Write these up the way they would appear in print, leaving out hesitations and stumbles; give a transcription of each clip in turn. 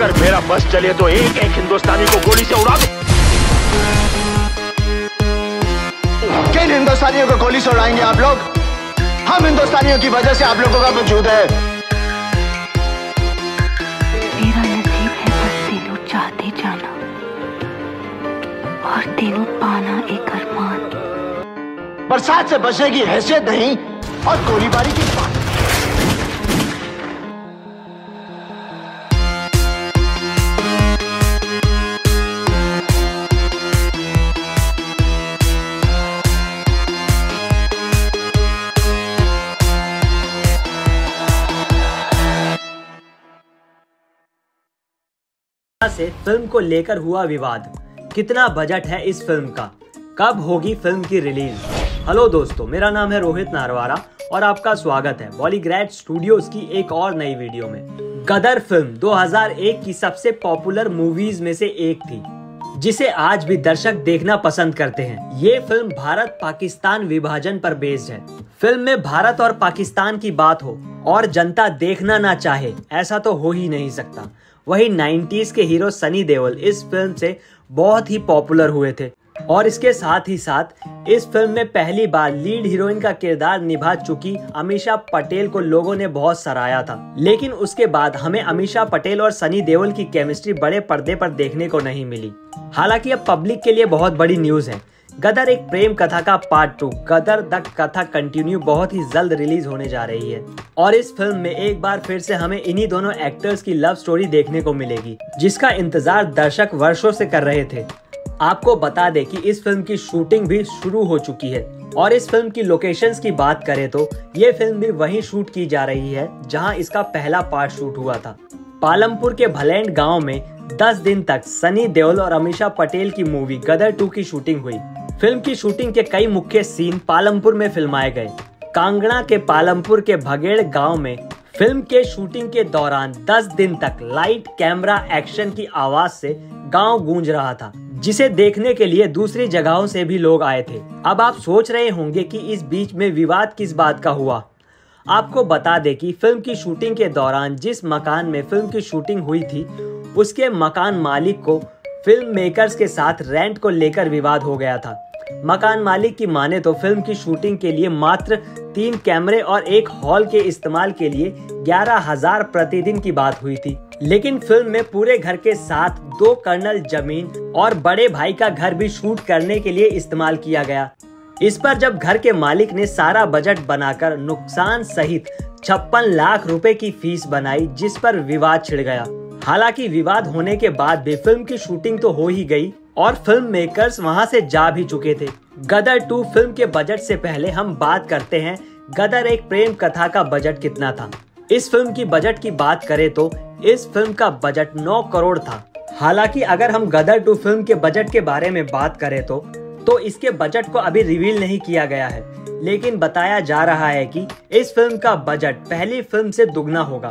अगर मेरा बस चले तो एक एक हिंदुस्तानी को गोली से उड़ा दो। किन हिंदुस्तानियों को गोली से उड़ाएंगे आप लोग? हम हिंदुस्तानियों की वजह से आप लोगों का वजूद है। मेरा नसीब है बस तीनों चाहते जाना और तीनों पाना एक अरमान। बरसात से बचने की हैसियत नहीं और गोलीबारी की बात। से फिल्म को लेकर हुआ विवाद। कितना बजट है इस फिल्म का? कब होगी फिल्म की रिलीज? हेलो दोस्तों, मेरा नाम है रोहित नारवारा और आपका स्वागत है बॉलीग्रैड स्टूडियोज की एक और नई वीडियो में। गदर फिल्म 2001 की सबसे पॉपुलर मूवीज में से एक थी, जिसे आज भी दर्शक देखना पसंद करते हैं। ये फिल्म भारत पाकिस्तान विभाजन पर बेस्ड है। फिल्म में भारत और पाकिस्तान की बात हो और जनता देखना ना चाहे, ऐसा तो हो ही नहीं सकता। वही 90s के हीरो सनी देओल इस फिल्म से बहुत ही पॉपुलर हुए थे और इसके साथ ही साथ इस फिल्म में पहली बार लीड हीरोइन का किरदार निभा चुकी अमीषा पटेल को लोगों ने बहुत सराहा था। लेकिन उसके बाद हमें अमीषा पटेल और सनी देओल की केमिस्ट्री बड़े पर्दे पर देखने को नहीं मिली। हालांकि अब पब्लिक के लिए बहुत बड़ी न्यूज है। गदर एक प्रेम कथा का part 2 Gadar the Katha continue बहुत ही जल्द रिलीज होने जा रही है और इस फिल्म में एक बार फिर से हमें इन्हीं दोनों एक्टर्स की लव स्टोरी देखने को मिलेगी, जिसका इंतजार दर्शक वर्षों से कर रहे थे। आपको बता दें कि इस फिल्म की शूटिंग भी शुरू हो चुकी है और इस फिल्म की लोकेशंस की बात करें तो ये फिल्म भी वहीं शूट की जा रही है जहां इसका पहला पार्ट शूट हुआ था। पालमपुर के भलेंड गांव में 10 दिन तक सनी देओल और अमीषा पटेल की मूवी गदर 2 की शूटिंग हुई। फिल्म की शूटिंग के कई मुख्य सीन पालमपुर में फिल्माए गए। कांगड़ा के पालमपुर के भगेड़ गांव में फिल्म के शूटिंग के दौरान 10 दिन तक लाइट कैमरा एक्शन की आवाज से गांव गूंज रहा था, जिसे देखने के लिए दूसरी जगहों से भी लोग आए थे। अब आप सोच रहे होंगे कि इस बीच में विवाद किस बात का हुआ। आपको बता दें कि फिल्म की शूटिंग के दौरान जिस मकान में फिल्म की शूटिंग हुई थी, उसके मकान मालिक को फिल्म मेकर्स के साथ रेंट को लेकर विवाद हो गया था। मकान मालिक की माने तो फिल्म की शूटिंग के लिए मात्र 3 कैमरे और एक हॉल के इस्तेमाल के लिए 11,000 प्रतिदिन की बात हुई थी। लेकिन फिल्म में पूरे घर के साथ 2 कर्नल जमीन और बड़े भाई का घर भी शूट करने के लिए इस्तेमाल किया गया। इस पर जब घर के मालिक ने सारा बजट बनाकर नुकसान सहित 56 लाख रुपए की फीस बनाई, जिस पर विवाद छिड़ गया। हालांकि विवाद होने के बाद भी फिल्म की शूटिंग तो हो ही गई और फिल्म मेकर्स वहां से जा भी चुके थे। गदर 2 फिल्म के बजट से पहले हम बात करते हैं गदर एक प्रेम कथा का बजट कितना था। इस फिल्म की बजट की बात करें तो इस फिल्म का बजट 9 करोड़ था। हालांकि अगर हम गदर 2 फिल्म के बजट के बारे में बात करें तो इसके बजट को अभी रिवील नहीं किया गया है, लेकिन बताया जा रहा है कि इस फिल्म का बजट पहली फिल्म से दुगना होगा।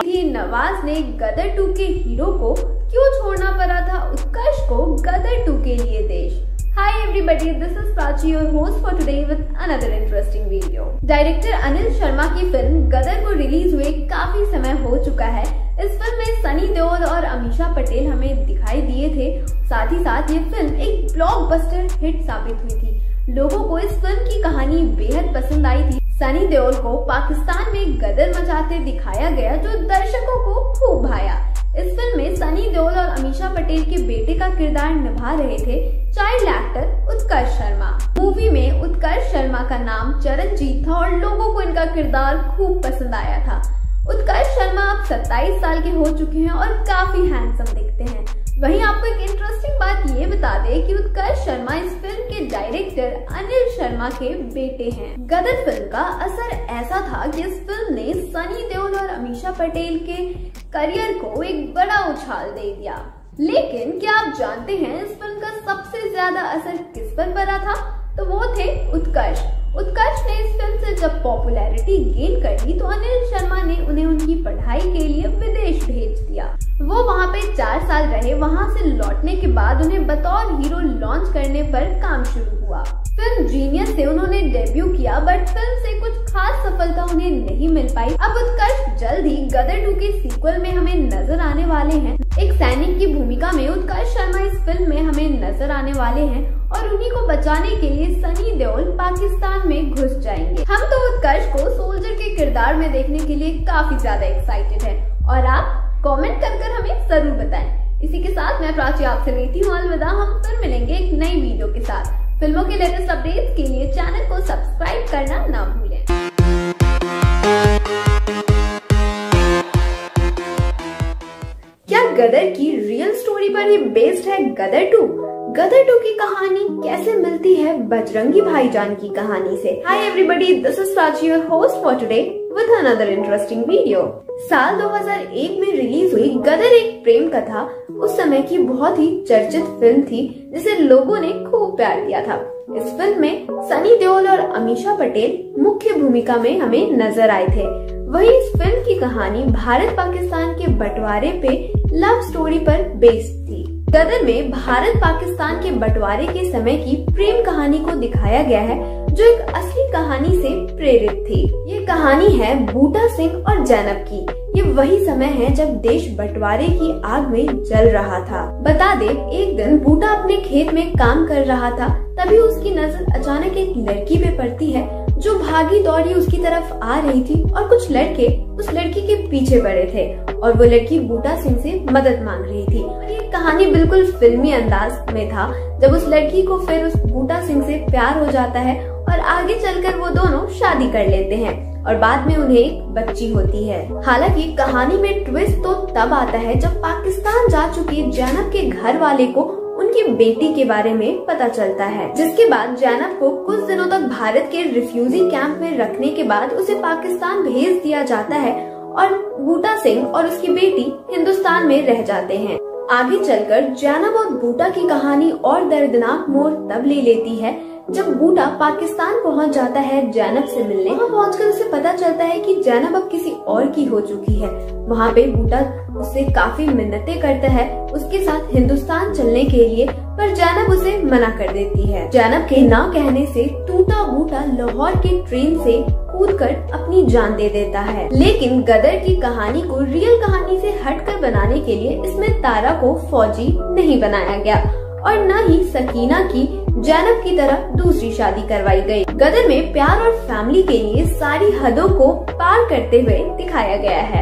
नवाज ने गदर 2 के हीरो को क्यों छोड़ना पड़ा था उत्कर्ष को गदर 2 के लिए देश। Hi everybody, this is Prachi, your host for today with another interesting video. Director Anil Sharma की फिल्म गदर को रिलीज हुए काफी समय हो चुका है। इस फिल्म में सनी देओल और अमीषा पटेल हमें दिखाई दिए थे। साथ ही साथ ये फिल्म एक ब्लॉकबस्टर हिट साबित हुई थी। लोगों को इस फिल्म की कहानी बेहद पसंद आई थी। सनी देओल को पाकिस्तान में गदर मचाते दिखाया गया, जो दर्शकों को खूब भाया। इस फिल्म में सनी देओल और अमीषा पटेल के बेटे का किरदार निभा रहे थे child actor Utkarsh Sharma. Movie में उत्कर्ष शर्मा का नाम चरणजीत था और लोगों को इनका किरदार खूब पसंद आया था। उत्कर्ष शर्मा अब 27 साल के हो चुके हैं और काफी हैंडसम दिखते हैं। वहीं आपको एक इंटरेस्टिंग बात ये बता दें कि उत्कर्ष शर्मा इस फिल्म के डायरेक्टर अनिल शर्मा के बेटे हैं। गदर फिल्म का असर ऐसा था कि इस फिल्म ने सनी देओल और अमीषा पटेल के करियर को एक बड़ा उछाल दे दिया। लेकिन क्या आप जानते हैं इस फिल्म का सबसे ज्यादा असर किस पर पड़ा था? तो वो थे उत्कर्ष। उत्कर्ष ने इस फिल्म से जब पॉपुलैरिटी गेन कर ली तो अनिल शर्मा ने उन्हें उनकी पढ़ाई के लिए विदेश भेज दिया। वो वहाँ पे 4 साल रहे। वहाँ से लौटने के बाद उन्हें बतौर हीरो लॉन्च करने पर काम शुरू हुआ। फिल्म जीनियस से उन्होंने डेब्यू किया, बट फिल्म से कुछ खास सफलता उन्हें नहीं मिल पाई। अब उत्कर्ष जल्द ही गदर 2 के सीक्वल में हमें नजर आने वाले हैं। एक सैनिक की भूमिका में उत्कर्ष शर्मा इस फिल्म में हमें नजर आने वाले हैं और उन्हीं को बचाने के लिए सनी देओल पाकिस्तान में घुस जाएंगे। हम तो उत्कर्ष को सोल्जर के किरदार में देखने के लिए काफी ज्यादा एक्साइटेड हैं और आप कमेंट कर हमें जरूर बताएं। इसी के साथ मैं प्राची आपसे लेती हूँ अलविदा। हम फिर मिलेंगे एक नई वीडियो के साथ। फिल्मों के लेटेस्ट अपडेट्स के लिए चैनल को सब्सक्राइब करना ना भूलें। क्या गदर की रियल स्टोरी पर ही बेस्ड है गदर 2? गदर 2 की कहानी कैसे मिलती है बजरंगी भाईजान की कहानी से? Hi everybody, this is Prachi your host for today with another interesting video. साल 2001 में रिलीज हुई गदर एक प्रेम कथा उस समय की बहुत ही चर्चित फिल्म थी जिसे लोगों ने खूब प्यार दिया था। इस फिल्म में सनी देओल और अमीषा पटेल मुख्य भूमिका में हमें नजर आए थे। वहीं इस फिल्म की कहानी भारत पाकिस्तान के बंटवारे पे लव स्टोरी पर बेस्ड थी। गदर में भारत पाकिस्तान के बंटवारे के समय की प्रेम कहानी को दिखाया गया है जो एक असली कहानी से प्रेरित थी। ये कहानी है बूटा सिंह और जैनब की। ये वही समय है जब देश बंटवारे की आग में जल रहा था। बता दे, एक दिन बूटा अपने खेत में काम कर रहा था, तभी उसकी नजर अचानक एक लड़की पे पड़ती है जो भागी दौड़ी उसकी तरफ आ रही थी और कुछ लड़के उस लड़की के पीछे पड़े थे और वो लड़की बूटा सिंह से मदद मांग रही थी। और ये कहानी बिल्कुल फिल्मी अंदाज में था जब उस लड़की को फिर उस बूटा सिंह से प्यार हो जाता है और आगे चलकर वो दोनों शादी कर लेते हैं और बाद में उन्हें एक बच्ची होती है। हालांकि कहानी में ट्विस्ट तो तब आता है जब पाकिस्तान जा चुकी जैनब के घर वाले को उनकी बेटी के बारे में पता चलता है, जिसके बाद जैनब को कुछ दिनों तक भारत के रिफ्यूजी कैंप में रखने के बाद उसे पाकिस्तान भेज दिया जाता है और बूटा सिंह और उसकी बेटी हिंदुस्तान में रह जाते हैं। आगे चलकर जैनब और बूटा की कहानी और दर्दनाक मोड़ तब ले लेती है जब बूटा पाकिस्तान पहुंच जाता है जैनब से मिलने। वहाँ पहुंचकर उसे पता चलता है कि जैनब अब किसी और की हो चुकी है। वहाँ पे बूटा उससे काफी मिन्नतें करता है उसके साथ हिंदुस्तान चलने के लिए, पर जैनब उसे मना कर देती है। जैनब के ना कहने से टूटा बूटा लाहौर के ट्रेन से कूदकर अपनी जान दे देता है। लेकिन गदर की कहानी को रियल कहानी से हटकर बनाने के लिए इसमें तारा को फौजी नहीं बनाया गया और न ही सकीना की जैनब की तरह दूसरी शादी करवाई गई। गदर में प्यार और फैमिली के लिए सारी हदों को पार करते हुए दिखाया गया है।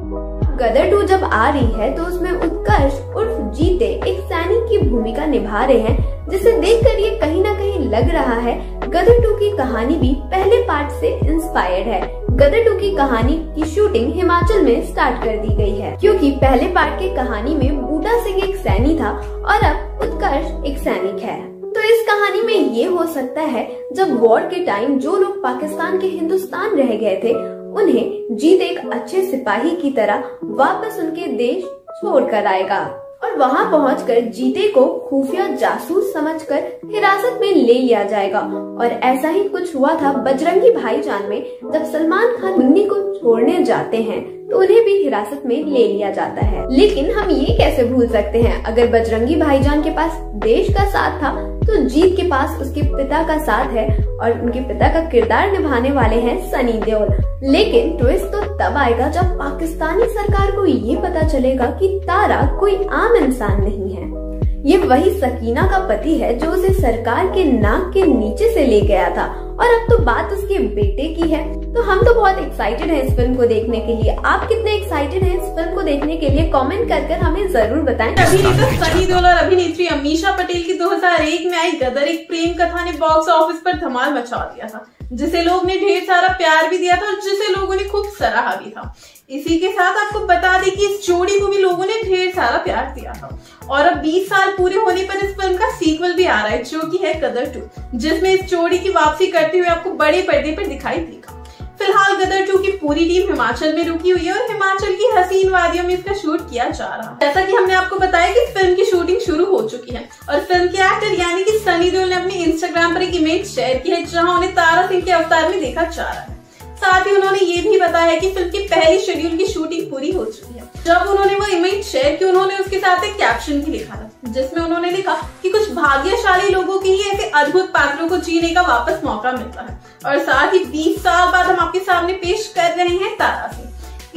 गदर 2 जब आ रही है तो उसमें उत्कर्ष उर्फ जीते एक सैनिक की भूमिका निभा रहे हैं, जिसे देखकर ये कहीं न कहीं लग रहा है गदर 2 की कहानी भी पहले पार्ट से इंस्पायर्ड है। गदर 2 की कहानी की शूटिंग हिमाचल में स्टार्ट कर दी गई है क्योंकि पहले पार्ट की कहानी में बूटा सिंह एक सैनिक था और अब उत्कर्ष एक सैनिक है। तो इस कहानी में ये हो सकता है जब वॉर के टाइम जो लोग पाकिस्तान के हिंदुस्तान रह गए थे उन्हें जीत एक अच्छे सिपाही की तरह वापस उनके देश छोड़कर आएगा और वहां पहुंचकर जीते को खुफिया जासूस समझकर हिरासत में ले लिया जाएगा। और ऐसा ही कुछ हुआ था बजरंगी भाईजान में, जब सलमान खान मुन्नी को छोड़ने जाते हैं तो उन्हें भी हिरासत में ले लिया जाता है। लेकिन हम ये कैसे भूल सकते हैं, अगर बजरंगी भाईजान के पास देश का साथ था तो जीत के पास उसके पिता का साथ है और उनके पिता का किरदार निभाने वाले हैं सनी देओल। लेकिन ट्विस्ट तो तब आएगा जब पाकिस्तानी सरकार को ये पता चलेगा कि तारा कोई आम इंसान नहीं है, ये वही सकीना का पति है जो उसे सरकार के नाक के नीचे से ले गया था और अब तो बात उसके बेटे की है। तो हम तो बहुत एक्साइटेड हैं इस फिल्म को देखने के लिए। आप कितने एक्साइटेड हैं इस फिल्म को देखने के लिए? कमेंट कर हमें जरूर बताएं। अभिनेता सनी देओल और अभिनेत्री अमीषा पटेल की 2001 में आई गदर एक प्रेम कथा ने बॉक्स ऑफिस पर धमाल मचा दिया था, जिसे लोग ने ढेर सारा प्यार भी दिया था और जिसे लोगों ने खूब सराहा भी था। इसी के साथ आपको बता दें कि इस जोड़ी को भी लोगों ने ढेर सारा प्यार दिया था और अब 20 साल पूरे होने पर इस फिल्म का सीक्वल भी आ रहा है जो कि है गदर 2, जिसमें इस जोड़ी की वापसी करते हुए आपको बड़े पर्दे पर दिखाई देगा। फिलहाल गदर 2 की पूरी टीम हिमाचल में रुकी हुई है और हिमाचल की हसीन वादियों में इसका शूट किया जा रहा है। जैसा कि हमने आपको बताया कि फिल्म की शूटिंग शुरू हो चुकी है और फिल्म के एक्टर यानी कि सनी देओल ने अपने इंस्टाग्राम पर एक इमेज शेयर की है जहां उन्हें तारा सिंह के अवतार में देखा जा रहा है। साथ ही उन्होंने ये भी बताया कि फिल्म की पहली शेड्यूल की शूटिंग पूरी हो चुकी है। जब उन्होंने वो इमेज शेयर की उन्होंने उसके साथ एक कैप्शन भी लिखा था जिसमें उन्होंने लिखा कि कुछ भाग्यशाली लोगों के ही ऐसे अद्भुत पात्रों को जीने का वापस मौका मिलता है और साथ ही 20 साल बाद हम आपके सामने पेश कर रहे हैं तारा सिंह।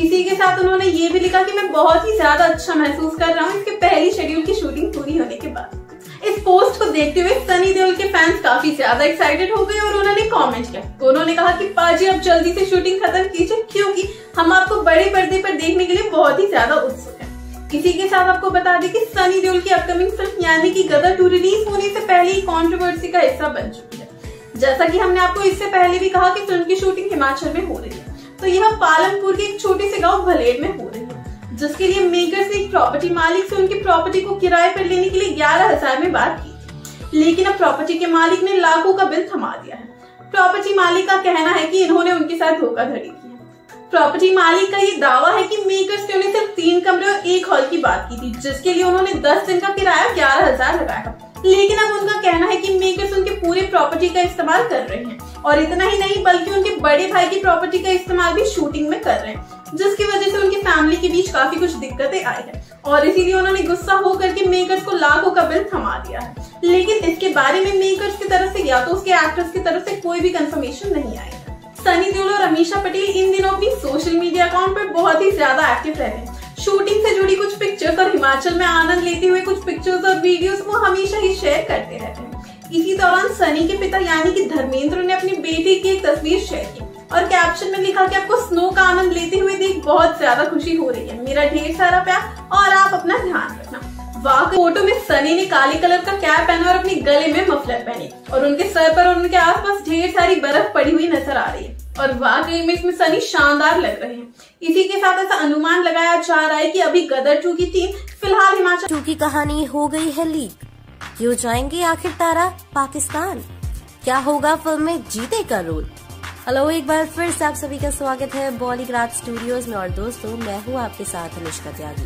इसी के साथ उन्होंने ये भी लिखा कि मैं बहुत ही ज्यादा अच्छा महसूस कर रहा हूँ इसके पहली शेड्यूल की शूटिंग पूरी होने के बाद। इस पोस्ट को देखते हुए सनी देओल के फैंस काफी ज्यादा एक्साइटेड हो गए और उन्होंने कमेंट किया। उन्होंने कहा कि पाजी अब जल्दी से शूटिंग खत्म कीजिए क्योंकि हम आपको बड़े पर्दे पर देखने के लिए बहुत ही ज्यादा उत्सुक हैं। इसी के साथ आपको बता दें कि सनी देओल की अपकमिंग फिल्म यानी कि गदर 2 रिलीज होने से पहले ही कंट्रोवर्सी का हिस्सा बन चुकी है। जैसा कि हमने आपको इससे पहले भी कहा कि फिल्म की शूटिंग हिमाचल में हो रही है, तो यह पालनपुर के एक छोटे से गाँव भलेड़ में हो रही है, जिसके लिए मेकर्स ने एक प्रॉपर्टी मालिक से उनकी प्रॉपर्टी को किराए पर लेने के लिए 11,000 में बात की थी, लेकिन अब प्रॉपर्टी के मालिक ने लाखों का बिल थमा दिया है। प्रॉपर्टी मालिक का कहना है कि इन्होंने उनके साथ धोखाधड़ी की है। प्रॉपर्टी मालिक का ये दावा है कि मेकर्स ने उन्हें सिर्फ 3 कमरे और 1 हॉल की बात की थी, जिसके लिए उन्होंने 10 दिन का किराया 11,000 लगाया, लेकिन अब उनका कहना है कि मेकर्स उनके पूरे प्रॉपर्टी का इस्तेमाल कर रहे हैं और इतना ही नहीं बल्कि उनके बड़े भाई की प्रॉपर्टी का इस्तेमाल भी शूटिंग में कर रहे हैं, जिसकी वजह से उनकी फैमिली के बीच काफी कुछ दिक्कतें आई है और इसीलिए उन्होंने गुस्सा होकर के मेकर्स को लाखों का बिल थमा दिया है। लेकिन इसके बारे में मेकर्स की तरफ से या तो उसके एक्टर्स की तरफ से कोई भी कंफर्मेशन नहीं आई है। सनी देओल और अमीषा पटेल इन दिनों अपनी सोशल मीडिया अकाउंट पर बहुत ही ज्यादा एक्टिव रहे हैं। शूटिंग से जुड़ी कुछ पिक्चर्स और हिमाचल में आनंद लेते हुए कुछ पिक्चर्स और वीडियोस वो हमेशा ही शेयर करते रहते हैं। इसी दौरान सनी के पिता यानी कि धर्मेंद्र ने अपनी बेटी की एक तस्वीर शेयर की और कैप्शन में लिखा कि आपको स्नो का आनंद लेते हुए देख बहुत ज्यादा खुशी हो रही है, मेरा ढेर सारा प्यार और आप अपना ध्यान रखना। वाकई फोटो में सनी ने काले कलर का कैप पहना और अपने गले में मफलर पहने और उनके सर पर और उनके आसपास ढेर सारी बर्फ पड़ी हुई नजर आ रही है और वाकई में इसमें सनी शानदार लग रहे हैं। इसी के साथ ऐसा अनुमान लगाया जा रहा है कि अभी गदर 2 की टीम फिलहाल हिमाचल 2 की कहानी हो गई है लीक। क्यों जाएंगे आखिर तारा पाकिस्तान? क्या होगा फिल्म में जीते का रोल? हेलो, एक बार फिर से आप सभी का स्वागत है बॉलीग्राड स्टूडियोज में और दोस्तों मैं हूँ आपके साथ अनुष्का त्यागी।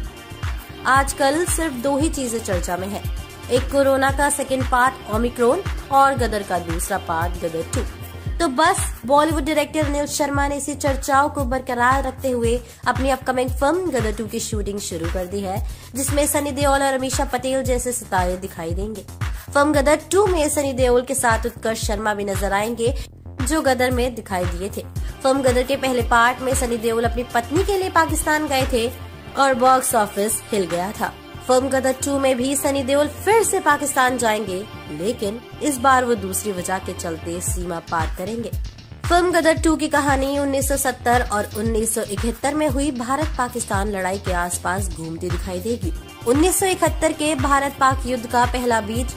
आजकल सिर्फ 2 ही चीजें चर्चा में है, एक कोरोना का सेकेंड पार्ट ओमिक्रॉन और गदर का दूसरा पार्ट गदर 2। तो बस बॉलीवुड डायरेक्टर अनिल शर्मा ने इसी चर्चाओं को बरकरार रखते हुए अपनी अपकमिंग फिल्म गदर 2 की शूटिंग शुरू कर दी है, जिसमें सनी देओल और अमीषा पटेल जैसे सितारे दिखाई देंगे। फिल्म गदर 2 में सनी देओल के साथ उत्कर्ष शर्मा भी नजर आएंगे जो गदर में दिखाई दिए थे। फिल्म गदर के पहले पार्ट में सनी देओल अपनी पत्नी के लिए पाकिस्तान गए थे और बॉक्स ऑफिस हिल गया था। फिल्म गदर 2 में भी सनी देओल फिर से पाकिस्तान जाएंगे, लेकिन इस बार वो दूसरी वजह के चलते सीमा पार करेंगे। फिल्म गदर 2 की कहानी 1970 और 1971 में हुई भारत पाकिस्तान लड़ाई के आसपास घूमती दिखाई देगी। 1971 के भारत पाक युद्ध का पहला बीज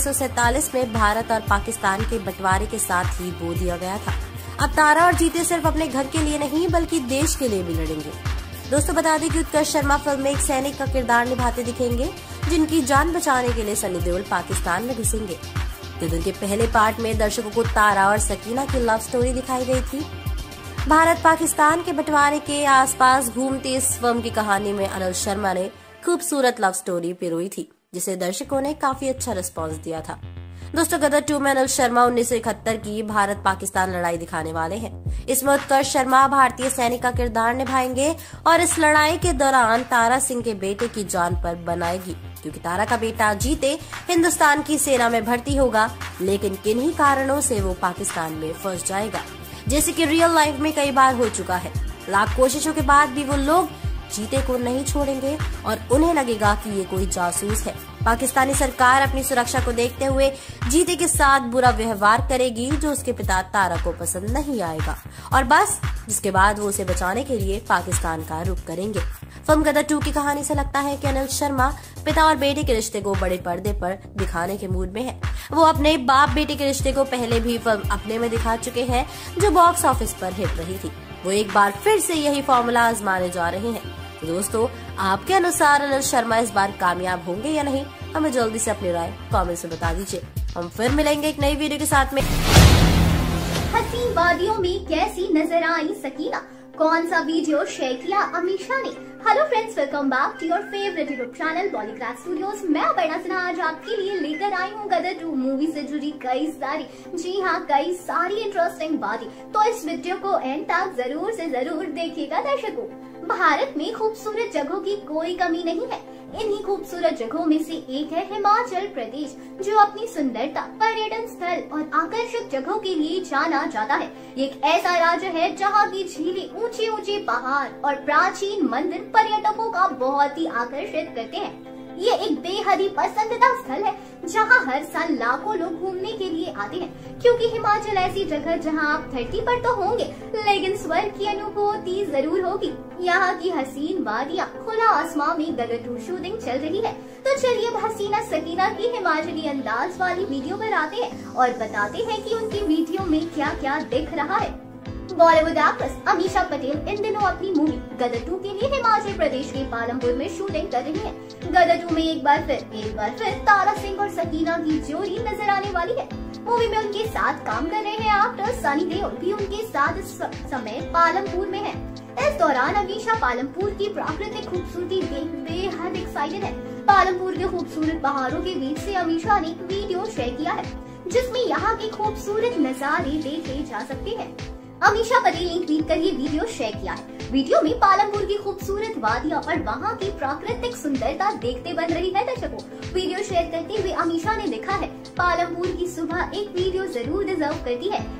1947 में भारत और पाकिस्तान के बंटवारे के साथ ही बो दिया गया था। अब तारा और जीते सिर्फ अपने घर के लिए नहीं बल्कि देश के लिए भी लड़ेंगे। दोस्तों बता दें कि उत्कर्ष शर्मा फिल्म में एक सैनिक का किरदार निभाते दिखेंगे जिनकी जान बचाने के लिए सनी देओल पाकिस्तान में घुसेंगे। गदर के पहले पार्ट में दर्शकों को तारा और सकीना की लव स्टोरी दिखाई गई थी। भारत पाकिस्तान के बंटवारे के आसपास घूमती इस फिल्म की कहानी में अनिल शर्मा ने खूबसूरत लव स्टोरी पिरोई थी, जिसे दर्शकों ने काफी अच्छा रिस्पॉन्स दिया था। दोस्तों गदर 2 में अनिल शर्मा 1971 की भारत पाकिस्तान लड़ाई दिखाने वाले हैं। इसमें उत्कर्ष शर्मा भारतीय सैनिक का किरदार निभाएंगे और इस लड़ाई के दौरान तारा सिंह के बेटे की जान पर बनाएगी, क्योंकि तारा का बेटा जीते हिंदुस्तान की सेना में भर्ती होगा, लेकिन किन्हीं कारणों से वो पाकिस्तान में फंस जाएगा, जैसे कि रियल लाइफ में कई बार हो चुका है। लाख कोशिशों के बाद भी वो लोग जीते को नहीं छोड़ेंगे और उन्हें लगेगा कि ये कोई जासूस है। पाकिस्तानी सरकार अपनी सुरक्षा को देखते हुए जीते के साथ बुरा व्यवहार करेगी, जो उसके पिता तारा को पसंद नहीं आएगा और बस जिसके बाद वो उसे बचाने के लिए पाकिस्तान का रुख करेंगे। फिल्म गदर 2 की कहानी से लगता है कि अनिल शर्मा पिता और बेटे के रिश्ते को बड़े पर्दे पर दिखाने के मूड में है। वो अपने बाप बेटे के रिश्ते को पहले भी फिल्म अपने में दिखा चुके हैं, जो बॉक्स ऑफिस पर हिट रही थी। वो एक बार फिर से यही फॉर्मूला आजमाने जा रहे हैं। तो दोस्तों आपके अनुसार अनिल शर्मा इस बार कामयाब होंगे या नहीं? हमें जल्दी से अपनी राय कमेंट में बता दीजिए। हम फिर मिलेंगे एक नई वीडियो के साथ में। हसीन वादियों में कैसी नजर आई सकीना? कौन सा वीडियो शेयर किया अमीषा ने? Hello friends, welcome back to your favourite YouTube channel Bollygrad studios. मैं अपर्णा सिन्हा आज आपके लिए लेकर आई हूँ गदर 2 मूवी से जुड़ी कई सारी इंटरेस्टिंग बातें। तो इस वीडियो को एंड तक जरूर से जरूर देखिएगा दर्शकों। भारत में खूबसूरत जगहों की कोई कमी नहीं है। इन्हीं खूबसूरत जगहों में से एक है हिमाचल प्रदेश, जो अपनी सुंदरता, पर्यटन स्थल और आकर्षक जगहों के लिए जाना जाता है। ये एक ऐसा राज्य है जहाँ की झीलें, ऊंचे ऊंचे पहाड़ और प्राचीन मंदिर पर्यटकों का बहुत ही आकर्षित करते हैं। ये एक बेहद ही पसंदीदा स्थल है जहाँ हर साल लाखों लोग घूमने के लिए आते हैं, क्योंकि हिमाचल ऐसी जगह जहाँ आप धरती पर तो होंगे लेकिन स्वर्ग की अनुभूति जरूर होगी। यहाँ की हसीन वादियाँ, खुला आसमां में गदर 2 शूटिंग चल रही है। तो चलिए अब हसीना सकीना की हिमाचली अंदाज वाली वीडियो पर आते हैं और बताते हैं कि उनकी वीडियो में क्या क्या दिख रहा है। बॉलीवुड एक्ट्रेस अमीषा पटेल इन दिनों अपनी मूवी गदर 2 के लिए हिमाचल प्रदेश के पालमपुर में शूटिंग कर रही है। गदर 2 में एक बार फिर तारा सिंह और सकीना की जोड़ी नजर आने वाली है। मूवी में उनके साथ काम कर रहे हैं एक्टर सनी देओल भी उनके साथ इस समय पालमपुर में है। इस दौरान अमीषा पालमपुर की प्राकृतिक खूबसूरती देख बेहद एक्साइटेड है। पालमपुर के खूबसूरत पहाड़ों के बीच से अमीषा ने एक वीडियो शेयर किया है, जिसमें यहाँ के खूबसूरत नजारे देखे जा सकते हैं। अमीषा पटेल ने ट्वीट कर ये वीडियो शेयर किया है। वीडियो में पालमपुर की खूबसूरत वादियां और वहाँ की प्राकृतिक सुंदरता देखते बन रही है दर्शकों। वीडियो शेयर करते हुए अमीषा ने लिखा है, पालमपुर की सुबह एक वीडियो जरूर डिजर्व करती है।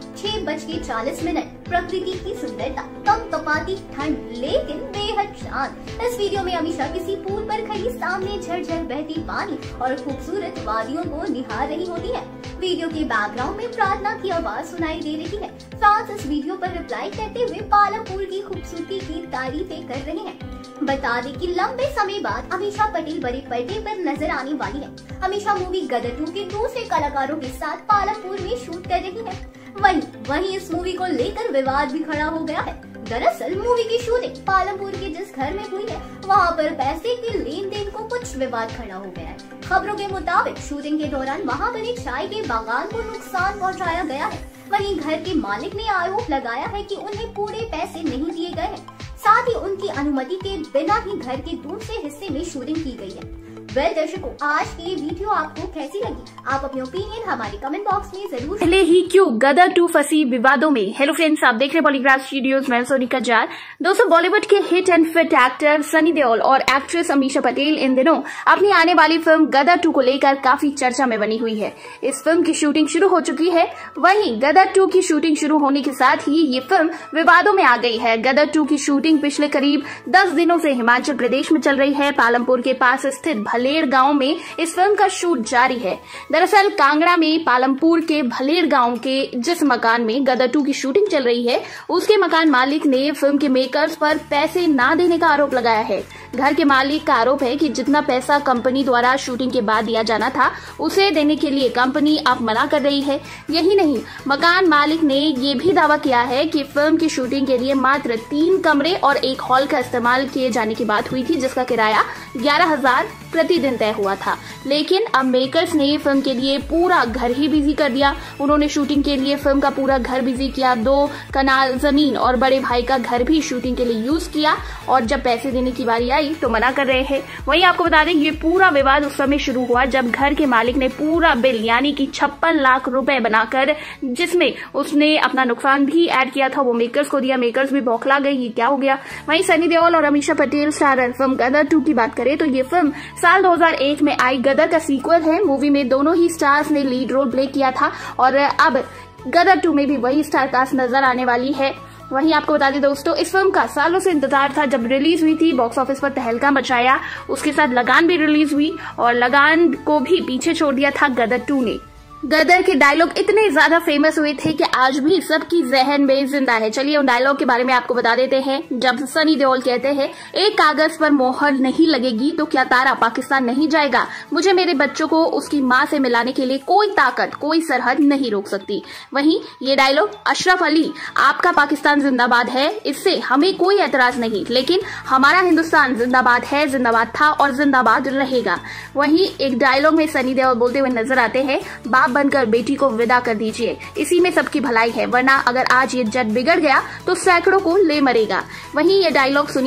6:40 प्रकृति की सुंदरता, कम तपाती ठंड लेकिन बेहद शांत। इस वीडियो में अमीषा किसी पुल पर खड़ी सामने झरझर बहती पानी और खूबसूरत वादियों को निहार रही होती है। वीडियो के बैकग्राउंड में प्रार्थना की आवाज सुनाई दे रही है। फैंस इस वीडियो पर रिप्लाई करते हुए पालमपुर की खूबसूरती की तारीफें कर रहे हैं। बता दें कि लंबे समय बाद अमीषा पटेल बड़े पर्दे पर नजर आने वाली है। अमीषा मूवी गदर 2 के दूसरे कलाकारों के साथ पालमपुर में शूट कर रही है। वहीं इस मूवी को लेकर विवाद भी खड़ा हो गया है। दरअसल मूवी की शूटिंग पालमपुर के जिस घर में हुई है, वहां पर पैसे के लेन देन को कुछ विवाद खड़ा हो गया है। खबरों के मुताबिक शूटिंग के दौरान वहां पर एक चाय के बागान को नुकसान पहुंचाया गया है। वहीं घर के मालिक ने आरोप लगाया है कि उन्हें पूरे पैसे नहीं दिए गए हैं, साथ ही उनकी अनुमति के बिना ही घर के दूसरे हिस्से में शूटिंग की गई है। वेल दर्शकों, आज की ये वीडियो आपको कैसी लगी? आप अपने ओपिनियन हमारे कमेंट बॉक्स में जरूर। पहले ही क्यों गदर 2 फंसी विवादों में। हेलो फ्रेंड्स, आप देख रहे हैं बॉलीग्राड स्टूडियोज, मैं सोनिका जार। दोस्तों, बॉलीवुड के hit and fit actor Sunny Deol और एक्ट्रेस अमीषा पटेल इन दिनों अपनी आने वाली फिल्म गदर 2 को लेकर काफी चर्चा में बनी हुई है। इस फिल्म की शूटिंग शुरू हो चुकी है। वहीं गदर 2 की शूटिंग शुरू होने के साथ ही ये फिल्म विवादों में आ गई है। गदर 2 की शूटिंग पिछले करीब 10 दिनों से हिमाचल प्रदेश में चल रही है। पालमपुर के पास स्थित भलेड़ गांव में इस फिल्म का शूट जारी है। दरअसल कांगड़ा में पालमपुर के भलेड़ गांव के जिस मकान में गदर 2 की शूटिंग चल रही है, उसके मकान मालिक ने फिल्म के मेकर्स पर पैसे ना देने का आरोप लगाया है। घर के मालिक का आरोप है कि जितना पैसा कंपनी द्वारा शूटिंग के बाद दिया जाना था, उसे देने के लिए कंपनी अब मना कर रही है। यही नहीं, मकान मालिक ने ये भी दावा किया है कि फिल्म की शूटिंग के लिए मात्र 3 कमरे और एक हॉल का इस्तेमाल किए जाने की बात हुई थी, जिसका किराया 11,000 प्रतिदिन तय हुआ था। लेकिन अब मेकर्स ने फिल्म के लिए पूरा घर ही बिजी कर दिया। उन्होंने शूटिंग के लिए फिल्म का पूरा घर बिजी किया। 2 कनाल जमीन और बड़े भाई का घर भी शूटिंग के लिए यूज किया, और जब पैसे देने की बारी आई तो मना कर रहे हैं। वहीं आपको बता दें, ये पूरा विवाद उस समय शुरू हुआ जब घर के मालिक ने पूरा बिल यानी कि 56 लाख रुपए बनाकर, जिसमें उसने अपना नुकसान भी ऐड किया था, वो मेकर्स को दिया। मेकर्स भी बौखला गए, ये क्या हो गया। वहीं सनी देओल और अमीषा पटेल स्टारर फिल्म गदर 2 की बात करें तो ये फिल्म साल 2001 में आई गदर का सीक्वल है। मूवी में दोनों ही स्टार्स ने लीड रोल प्ले किया था और अब गदर 2 में भी वही स्टार कास्ट नजर आने वाली है। वहीं आपको बता दें दोस्तों, इस फिल्म का सालों से इंतजार था। जब रिलीज हुई थी, बॉक्स ऑफिस पर तहलका मचाया। उसके साथ लगान भी रिलीज हुई और लगान को भी पीछे छोड़ दिया था गदर 2 ने। गदर के डायलॉग इतने ज्यादा फेमस हुए थे कि आज भी सबकी जहन में जिंदा है। चलिए उन डायलॉग के बारे में आपको बता देते हैं। जब सनी देओल कहते हैं, एक कागज पर मोहर नहीं लगेगी तो क्या तारा पाकिस्तान नहीं जाएगा। मुझे मेरे बच्चों को उसकी माँ से मिलाने के लिए कोई ताकत, कोई सरहद नहीं रोक सकती। वहीं ये डायलॉग अशरफ अली, आपका पाकिस्तान जिंदाबाद है, इससे हमें कोई एतराज नहीं, लेकिन हमारा हिंदुस्तान जिंदाबाद है, जिंदाबाद था और जिंदाबाद रहेगा। वहीं एक डायलॉग में सनी देओल बोलते हुए नजर आते हैं, बाप बनकर बेटी को विदा कर दीजिए, इसी में सबकी भलाई है, वरना अगर आज ये जट बिगड़ गया तो सैकड़ों को ले मरेगा। वहीं ये डायलॉग सुनिए,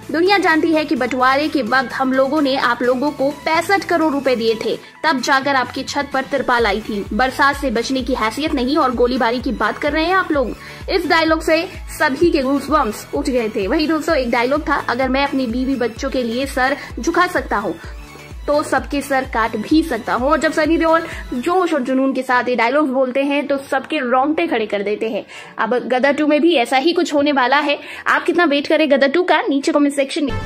दुनिया जानती है कि बंटवारे के वक्त हम लोगों ने आप लोगों को 65 करोड़ रुपए दिए थे, तब जाकर आपकी छत पर तिरपाल आई थी। बरसात से बचने की हैसियत नहीं और गोलीबारी की बात कर रहे हैं आप लोग। इस डायलॉग से सभी के गूज़बम्प्स उठ गए थे। वही दोस्तों एक डायलॉग था, अगर मैं अपनी बीवी बच्चों के लिए सर झुका सकता हूँ तो सबके सर काट भी सकता हूँ। और जब सनी देओल जोश और जुनून के साथ ये डायलॉग्स बोलते हैं तो सबके रोंगटे खड़े कर देते हैं। अब गदर 2 में भी ऐसा ही कुछ होने वाला है। आप कितना वेट करें गदर 2 का, नीचे कमेंट सेक्शन में।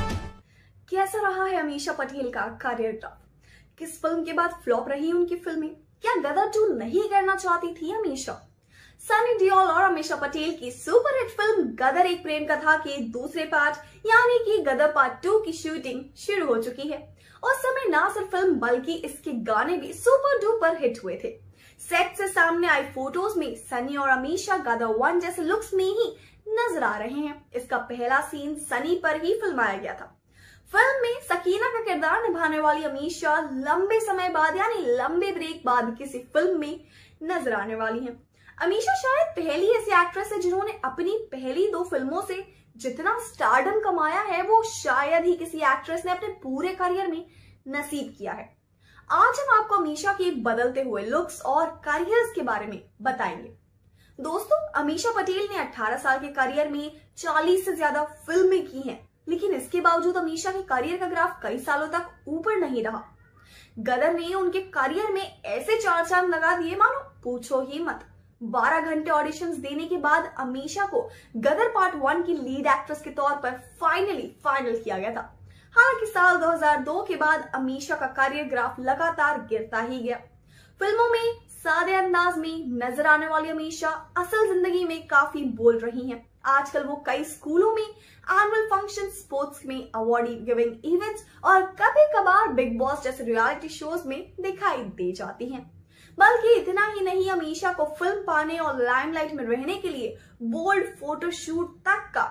कैसा रहा है अमीषा पटेल का करियर ग्राफ? किस फिल्म के बाद फ्लॉप रही उनकी फिल्में? क्या गदर 2 नहीं करना चाहती थी अमीषा? सनी देओल और अमीषा पटेल की सुपरहिट फिल्म गदर एक प्रेम कथा के दूसरे पार्ट यानी कि गदर पार्ट 2 की शूटिंग शुरू हो चुकी है। उस समय ना सिर्फ फिल्म बल्कि इसके गाने भी सुपर डुपर हिट हुए थे। सेट से सामने आई फोटोज में सनी और अमीषा गदर 1 जैसे लुक्स में ही नजर आ रहे हैं। इसका पहला सीन सनी पर ही फिल्माया गया था। फिल्म में सकीना का किरदार निभाने वाली अमीषा लंबे समय बाद यानी लंबे ब्रेक बाद किसी फिल्म में नजर आने वाली है। अमीषा शायद पहली ऐसी एक्ट्रेस है जिन्होंने अपनी पहली 2 फिल्मों से जितना स्टारडम कमाया है वो शायद ही किसी एक्ट्रेस ने अपने पूरे करियर में नसीब किया है। आज हम आपको अमीषा के बदलते हुए लुक्स और करियर्स के बारे में बताएंगे। दोस्तों, अमीषा पटेल ने 18 साल के करियर में 40 से ज्यादा फिल्में की हैं, लेकिन इसके बावजूद अमीषा के करियर का ग्राफ कई सालों तक ऊपर नहीं रहा। गदर ने उनके करियर में ऐसे 4 चांद लगा दिए मानो पूछो ही मत। 12 घंटे ऑडिशंस देने के बाद अमीषा को गदर पार्ट 1 की लीड एक्ट्रेस के तौर पर फाइनल किया गया था। हालांकि साल 2002 के बाद अमीषा का करियर ग्राफ लगातार गिरता ही गया। फिल्मों में सादे अंदाज में नजर आने वाली अमीषा असल जिंदगी में काफी बोल रही हैं। आजकल वो कई स्कूलों में एनुअल फंक्शन, स्पोर्ट्स में अवार्ड गिविंग इवेंट्स और कभी कभार बिग बॉस जैसे रियलिटी शोज में दिखाई दे जाती हैं। बल्कि इतना ही नहीं, अमीषा को फिल्म पाने और लाइमलाइट में रहने के लिए बोल्ड फोटोशूट तक का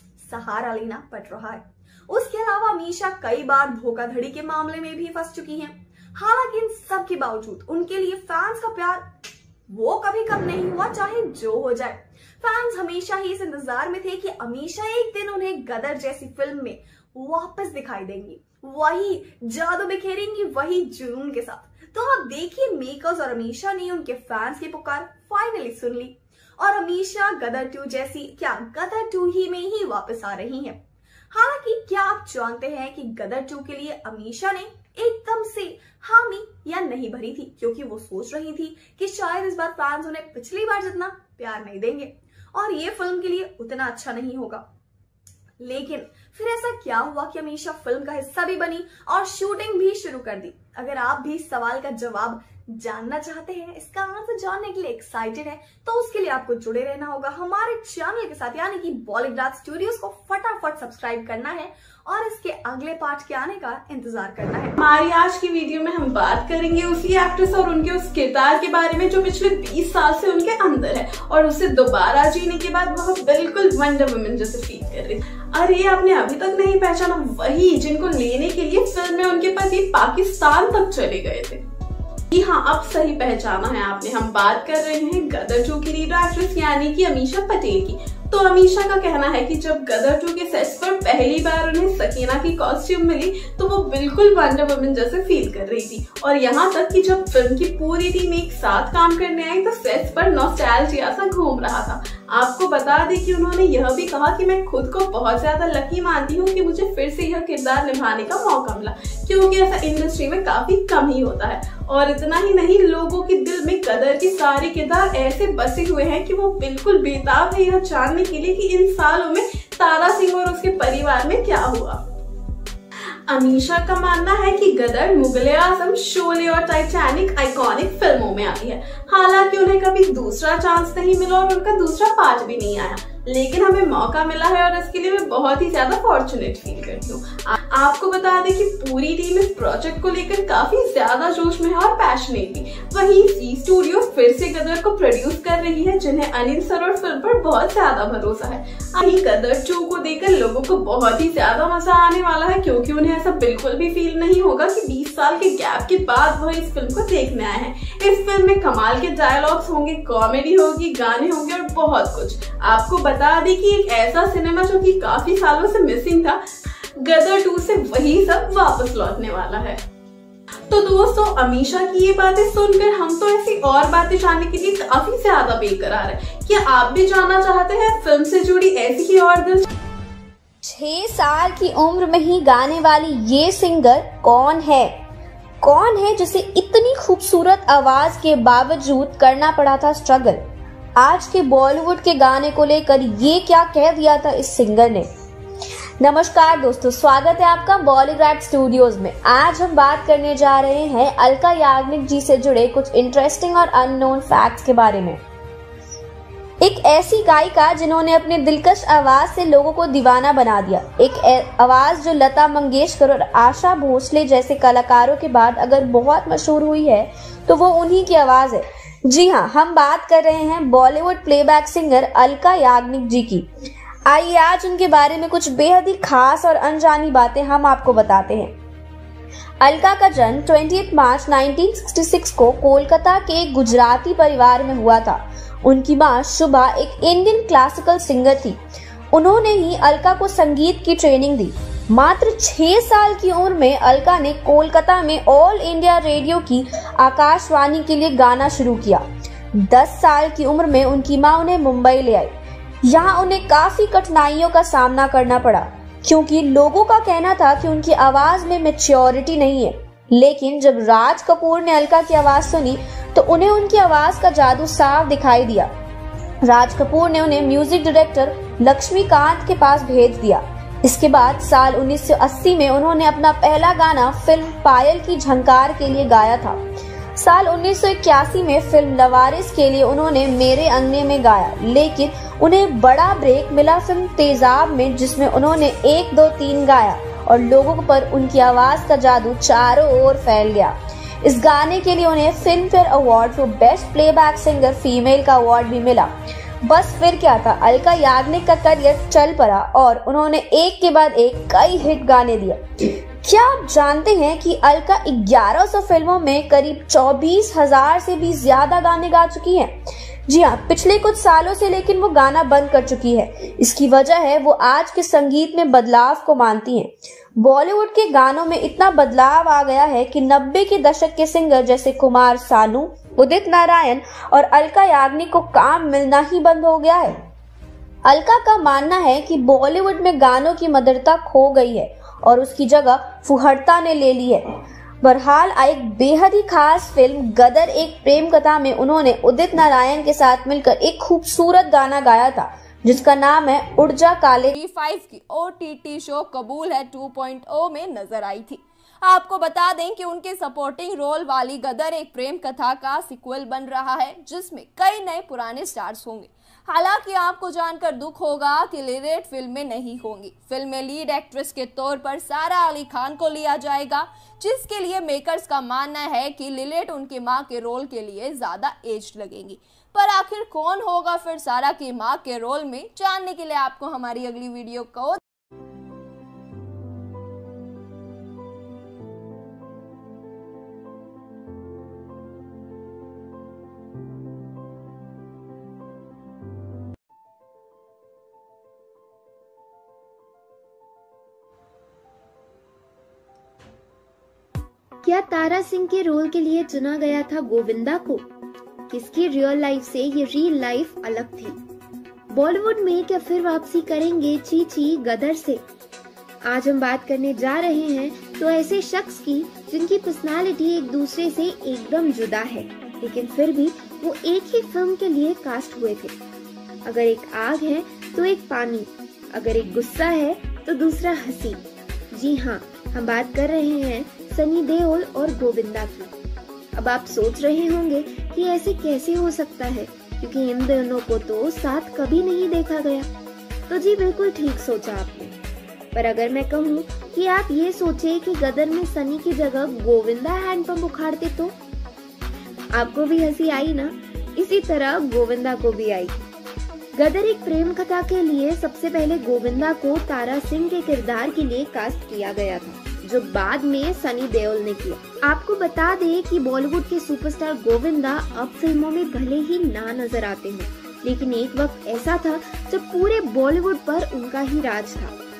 सहारा लेना पड़ रहा है। उसके अलावा अमीषा कई बार धोखाधड़ी के मामले में भी फंस चुकी हैं। हालांकि इन सब के बावजूद उनके लिए फैंस का प्यार वो कभी कम नहीं हुआ, चाहे जो हो जाए। फैंस हमेशा ही इस इंतजार में थे कि अमीषा एक दिन उन्हें गदर जैसी फिल्म में वापस दिखाई देंगी, वही जादू बिखेरेंगी, वही जुनून के साथ। तो आप देखिए, मेकर्स और अमीषा ने उनके फैंस की पुकार फाइनली सुन ली और अमीषा गदर 2 जैसी क्या गदर 2 ही में ही वापस आ रही हैं। हालांकि क्या आप जानते हैं कि गदर 2 के लिए अमीषा ने एकदम से हामी या नहीं भरी थी, क्योंकि वो सोच रही थी कि शायद इस बार फैंस उन्हें पिछली बार जितना प्यार नहीं देंगे और ये फिल्म के लिए उतना अच्छा नहीं होगा। लेकिन फिर ऐसा क्या हुआ कि अमीषा फिल्म का हिस्सा भी बनी और शूटिंग भी शुरू कर दी? अगर आप भी इस सवाल का जवाब जानना चाहते हैं, इसका आंसर जानने के लिए एक्साइटेड है, तो उसके लिए आपको जुड़े रहना होगा हमारे चैनल के साथ यानी कि बॉलीग्राज स्टूडियोज को फटाफट सब्सक्राइब करना है और इसके अगले पार्ट के आने का इंतजार करना है। हमारी आज की वीडियो में हम बात करेंगे उसी एक्ट्रेस और उनके उस किरदार के बारे में जो पिछले 20 साल से उनके अंदर है और उसे दोबारा जीने के बाद वह बिल्कुल वंडर वुमन जैसे फील कर रही। अरे आपने अभी तक नहीं पहचाना वही जिनको लेने के लिए फिल्म में उनके पति पाकिस्तान तक चले गए थे। जी हाँ, अब सही पहचाना है आपने। हम बात कर रहे हैं गदर 2 की लीड एक्ट्रेस यानी कि अमीषा पटेल की। तो अमीषा का कहना है कि जब गदर 2 के सेट्स पर पहली बार उन्हें सकीना की कॉस्ट्यूम मिली तो वो बिल्कुल वंडर वुमन जैसे फील कर रही थी और यहाँ तक कि जब फिल्म की पूरी टीम एक साथ काम करने आई तो सेट्स पर नॉस्टैल्जिया सा घूम रहा था। आपको बता दें कि उन्होंने यह भी कहा कि मैं खुद को बहुत ज्यादा लकी मानती हूँ कि मुझे फिर से यह किरदार निभाने का मौका मिला, क्योंकि ऐसा इंडस्ट्री में काफी कम ही होता है। और इतना ही नहीं, लोगों के दिल में गदर के सारे किरदार ऐसे बसे हुए हैं कि वो बिल्कुल बेताब है यह जानने के लिए कि इन सालों में तारा सिंह और उसके परिवार में क्या हुआ। अमीषा का मानना है कि गदर, मुगल-ए-आजम, शोले और टाइटैनिक आइकॉनिक फिल्मों में आई है। हालांकि उन्हें कभी दूसरा चांस नहीं मिला और उनका दूसरा पार्ट भी नहीं आया, लेकिन हमें मौका मिला है और इसके लिए मैं बहुत ही ज्यादा फॉर्चुनेट फील करती हूँ। आपको बता दें कि पूरी टीम इस प्रोजेक्ट को लेकर काफी ज्यादा जोश में है और पैशनेट भी। वहीं सी स्टूडियो फिर से गदर को प्रोड्यूस कर रही है, जिन्हें अनिल सर और फिल्म पर बहुत ज्यादा भरोसा है। वहीं गदर 2 को देखकर लोगों को बहुत ही ज्यादा मजा आने वाला है, क्योंकि उन्हें ऐसा बिल्कुल भी फील नहीं होगा कि 20 साल के गैप के बाद वह इस फिल्म को देखने आए हैं। इस फिल्म में कमाल के डायलॉग्स होंगे, कॉमेडी होगी, गाने होंगे और बहुत कुछ। आपको बता दें कि एक ऐसा सिनेमा जो कि काफी सालों से मिसिंग था, गदर 2 से वही सब वापस लौटने वाला है। तो दोस्तों, अमीषा की ये बातें सुनकर हम तो ऐसी और बातें जानने के लिए काफी ज्यादा बेकरार है। क्या आप भी जानना चाहते हैं फिल्म से जुड़ी ऐसी ही और दिल 6 साल की उम्र में ही गाने वाली ये सिंगर कौन है? कौन है जिसे इतनी खूबसूरत आवाज के बावजूद करना पड़ा था स्ट्रगल? आज के बॉलीवुड के गाने को लेकर ये क्या कह दिया था इस सिंगर ने? नमस्कार दोस्तों, स्वागत है आपका बॉलीग्राड स्टूडियोज में। आज हम बात करने जा रहे हैं अलका याग्निक जी से जुड़े कुछ इंटरेस्टिंग और अननोन फैक्ट्स के बारे में। एक ऐसी गायिका जिन्होंने अपने दिलकश आवाज से लोगों को दीवाना बना दिया। एक आवाज जो लता मंगेशकर और आशा भोसले जैसे कलाकारों के बाद अगर बहुत मशहूर हुई है तो वो उन्हीं की आवाज है। जी हाँ, हम बात कर रहे हैं बॉलीवुड प्लेबैक सिंगर अलका याग्निक जी की। आइए आज उनके बारे में कुछ बेहद ही खास और अनजानी बातें हम आपको बताते हैं। अलका का जन्म 28 मार्च 1966 को कोलकाता के एक गुजराती परिवार में हुआ था। उनकी मां शुभा एक इंडियन क्लासिकल सिंगर थी। उन्होंने ही अलका को संगीत की ट्रेनिंग दी। मात्र 6 साल की उम्र में अलका ने कोलकाता में ऑल इंडिया रेडियो की आकाशवाणी के लिए गाना शुरू किया। 10 साल की उम्र में उनकी मां उन्हें मुंबई ले आई। यहाँ उन्हें काफी कठिनाइयों का सामना करना पड़ा, क्योंकि लोगों का कहना था कि उनकी आवाज में मैच्योरिटी नहीं है। लेकिन जब राज कपूर ने अलका की आवाज सुनी तो उन्हें उनकी आवाज का जादू साफ दिखाई दिया। राज कपूर ने उन्हें म्यूजिक डायरेक्टर लक्ष्मीकांत के पास भेज दिया। इसके बाद साल 1980 में उन्होंने अपना पहला गाना फिल्म पायल की झंकार के लिए गाया था। साल 1981 में फिल्म लवारिस के लिए उन्होंने मेरे अंगने में गाया, लेकिन उन्हें बड़ा ब्रेक मिला फिल्म तेजाब में, जिसमें उन्होंने 1, 2, 3 गाया और लोगों पर उनकी आवाज का जादू चारों ओर फैल गया। इस गाने के लिए उन्हें Filmfare award for best playback singer female का अवार्ड भी मिला। बस फिर क्या था, अलका याग्निक का करियर चल पड़ा और उन्होंने एक के बाद एक कई हिट गाने दिए। क्या आप जानते हैं कि अलका 1100 फिल्मों में करीब 24,000 से भी ज्यादा गाने गा चुकी हैं? जी हाँ, पिछले कुछ सालों से लेकिन वो गाना बंद कर चुकी है। इसकी वजह है वो आज के संगीत में बदलाव को मानती हैं। बॉलीवुड के गानों में इतना बदलाव आ गया है कि 90 के दशक के सिंगर जैसे कुमार सानू, उदित नारायण और अलका याग्निक को काम मिलना ही बंद हो गया है। अलका का मानना है कि बॉलीवुड में गानों की मधुरता खो गई है और उसकी जगह फुहड़ता ने ले ली है। बहरहाल एक बेहद ही खास फिल्म गदर एक प्रेम कथा में उन्होंने उदित नारायण के साथ मिलकर एक खूबसूरत गाना गाया था, जिसका नाम है उड़ जा काले। 5 की OTT शो कबूल है 2.0 में नजर आई थी। आपको बता दें कि उनके सपोर्टिंग रोल वाली गदर एक प्रेम कथा का सीक्वल बन रहा है, जिसमें कई नए पुराने स्टार्स होंगे। हालांकि आपको जानकर दुख होगा कि लिलेट फिल्म में नहीं होंगी। फिल्म में लीड एक्ट्रेस के तौर पर सारा अली खान को लिया जाएगा, जिसके लिए मेकर्स का मानना है कि लिलेट उनकी मां के रोल के लिए ज्यादा एज लगेंगी। पर आखिर कौन होगा फिर सारा की मां के रोल में, जानने के लिए आपको हमारी अगली वीडियो को क्या तारा सिंह के रोल के लिए चुना गया था गोविंदा को? किसकी रियल लाइफ से ये रियल लाइफ अलग थी? बॉलीवुड में क्या फिर वापसी करेंगे चीची गदर से? आज हम बात करने जा रहे हैं तो ऐसे शख्स की जिनकी पर्सनालिटी एक दूसरे से एकदम जुदा है, लेकिन फिर भी वो एक ही फिल्म के लिए कास्ट हुए थे। अगर एक आग है तो एक पानी, अगर एक गुस्सा है तो दूसरा हंसी। जी हाँ, हम बात कर रहे हैं सनी देओल और गोविंदा की। अब आप सोच रहे होंगे कि ऐसे कैसे हो सकता है, क्योंकि इन दोनों को तो साथ कभी नहीं देखा गया। तो जी बिल्कुल ठीक सोचा आपने। पर अगर मैं कहूँ कि आप ये सोचे कि गदर में सनी की जगह गोविंदा हैंडपंप उखाड़ते तो आपको भी हंसी आई ना? इसी तरह गोविंदा को भी आई। गदर एक प्रेम कथा के लिए सबसे पहले गोविंदा को तारा सिंह के किरदार के लिए कास्ट किया गया था, जो बाद में सनी देओल ने किया। आपको बता दें कि बॉलीवुड के सुपरस्टार गोविंदा अब फिल्मों में भले ही ना नजर आते हैं, लेकिन एक वक्त ऐसा था जब पूरे बॉलीवुड पर उनका ही राज था।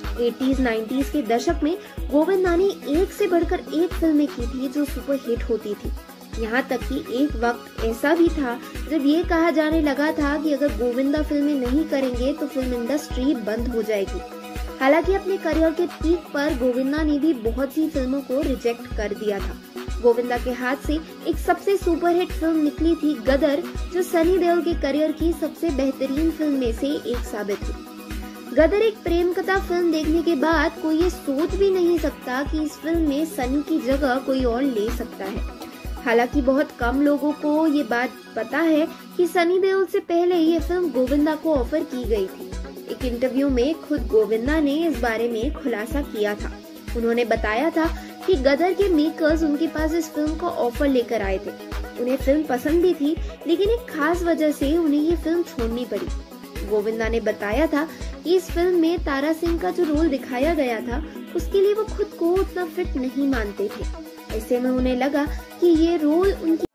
80s 90s के दशक में गोविंदा ने एक से बढ़कर एक फिल्में की थी जो सुपर हिट होती थी। यहाँ तक कि एक वक्त ऐसा भी था जब ये कहा जाने लगा था कि अगर गोविंदा फिल्में नहीं करेंगे तो फिल्म इंडस्ट्री बंद हो जाएगी। हालांकि अपने करियर के पीक पर गोविंदा ने भी बहुत सी फिल्मों को रिजेक्ट कर दिया था। गोविंदा के हाथ से एक सबसे सुपरहिट फिल्म निकली थी गदर, जो सनी देओल के करियर की सबसे बेहतरीन फिल्म में से एक साबित हुई। गदर एक प्रेम कथा फिल्म देखने के बाद कोई ये सोच भी नहीं सकता कि इस फिल्म में सनी की जगह कोई और ले सकता है। हालांकि बहुत कम लोगों को ये बात पता है कि सनी देओल से पहले ये फिल्म गोविंदा को ऑफर की गई थी। एक इंटरव्यू में खुद गोविंदा ने इस बारे में खुलासा किया था। उन्होंने बताया था कि गदर के मेकर्स उनके पास इस फिल्म का ऑफर लेकर आए थे। उन्हें फिल्म पसंद भी थी, लेकिन एक खास वजह से उन्हें ये फिल्म छोड़नी पड़ी। गोविंदा ने बताया था कि इस फिल्म में तारा सिंह का जो रोल दिखाया गया था उसके लिए वो खुद को उतना फिट नहीं मानते थे। ऐसे में उन्हें लगा कि ये रोल उनकी